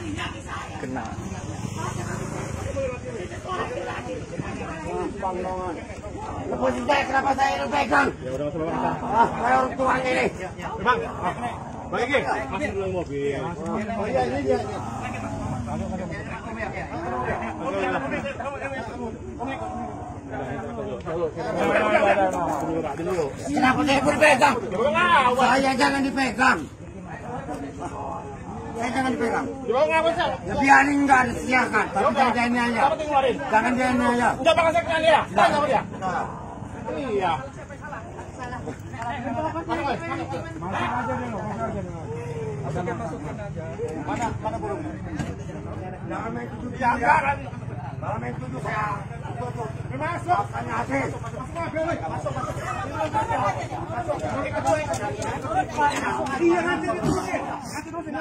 Kena. Lepasin saya, kenapa saya yang pegang? Ya udah masuk Saya orang tuanya ini. Bang, balik lagi. Masuk dulu mobil. Oh iya, ini dia. Kenapa saya berpegang? Saya jangan dipegang. Saya jangan dipegang. Ya biarin nggak ada siakan, tapi jangan dia ini aja. Jangan dia ini aja. Udah bakal saya kenal dia. Tahu sama dia. Iya. Mana burungnya? Jangan main tuduh dia. Kalau main tuduh saya tutup. Masuk. Tanya hasil. Masuk. Iya nanti diturusin. Nanti terusin.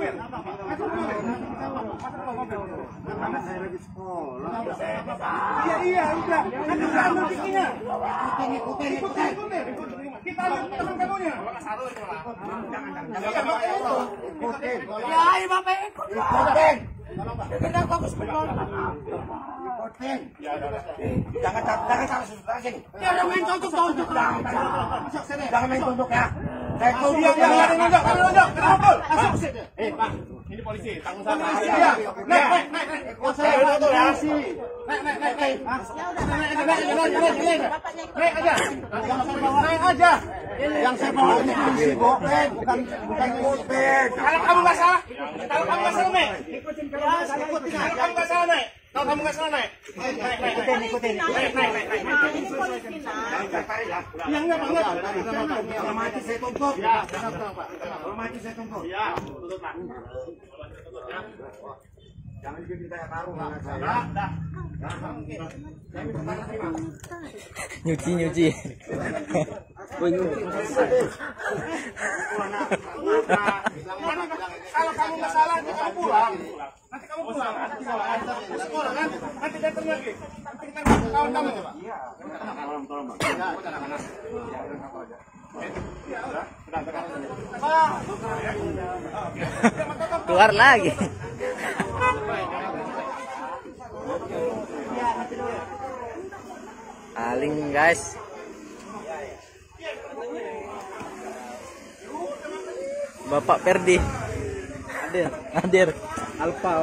Karena saya lagi sekolah. Iya udah. Nanti saya ambil bikinnya. Ikutin. Kita ambil teman kamunya. Ikutin. Ya, Bapak ikutin. Kita fokus benar. Ikutin. Jangan sebelah sini. Jangan main tunjuk. Jangan main tunjuk ya. Saya tahu dia nunjuk. Kenapa? Masuk sini. Pak, ini polisi. Tanggung jawab. Naik. Saya tahu ya. Naik aja. Yang saya bawa ini polisi bukan ikutin. Kalau kamu nggak salah, Mek. Ikutin kalau kamu nggak salah, Mek. Kalau kamu nggak salah, Mek. Ikutin. Ini polisi nah. Yang enggak. Kalau mati saya tumpuk. Kalau mati saya tumpuk. Iya, tutup, Pak. Jangan bikin saya taruh lah. Nyuci. Kalau kamu nggak salah, nanti kamu pulang. Nanti sekolah kan? Nanti datang lagi. Nanti kita kawan kamu coba. Tolong. Keluar lagi. Aling guys. Bapak Perdi. Hadir. Alfa.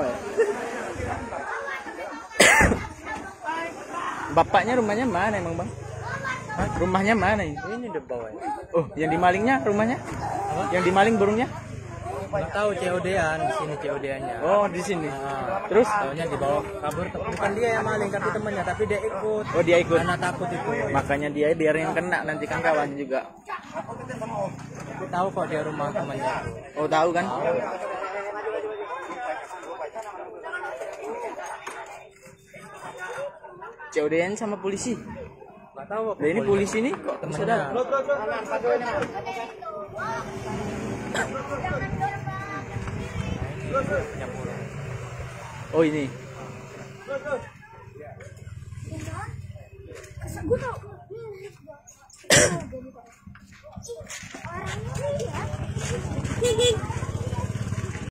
Bapaknya rumahnya mana emang, Bang? Hah? Rumahnya mana ini? Ini di bawah. Oh, yang dimalingnya rumahnya? Apa? Yang dimaling burungnya? Nggak tahu COD-an, di sini COD-annya. Oh, di sini. Terus? Taunya dibawa kabur, bukan dia yang maling tapi temannya, tapi dia ikut. Oh, dia ikut. Karena takut itu. Makanya dia biar yang kena nanti kan kawan juga. Tapi tahu kok dia rumah temannya. Oh, tahu kan? COD-an sama polisi. Nggak tahu. Nah, ini polisi nih kok Temannya. Oh, ini. Orangnya